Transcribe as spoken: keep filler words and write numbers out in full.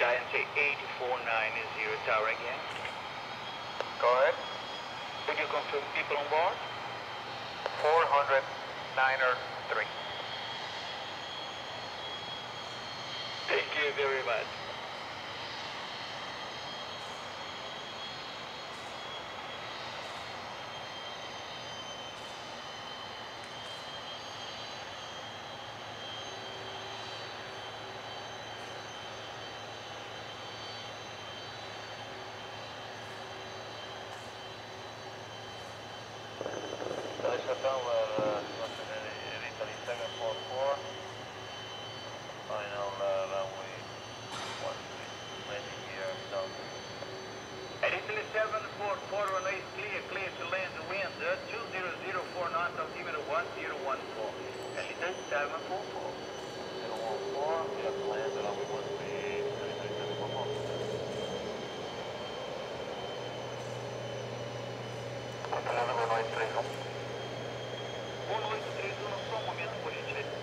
Science eight four nine zero tower again. Go ahead. Could you confirm people on board? four hundred, niner three. Thank you very much. Shutdown, we're uh, in Italy seven four four. Final uh, runway one three, landing here, down. At Italy seven four four, runway is clear, clear to land the wind, uh, two zero zero four knots, altimeter one zero one four. At Italy seven four four. zero one four, we have to land the runway one three, three three seven four four. Controlando runway three. um oito três um, só um momento, por gentileza.